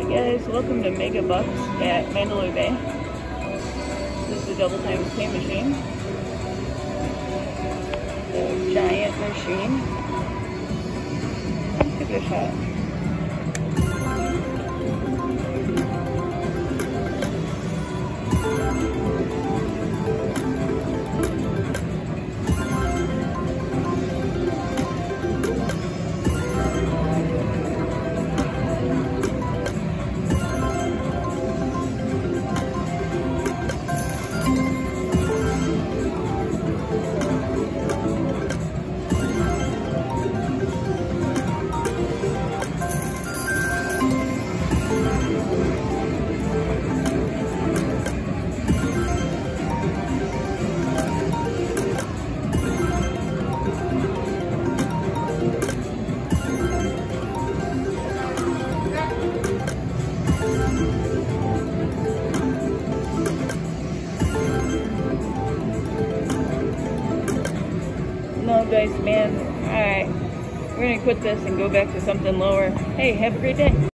Guys, welcome to MEGABUCKS at Mandalay Bay. This is a double times pay machine. The giant machine. Let's give it a shot. No dice, man. Alright, we're gonna quit this and go back to something lower. Hey, have a great day.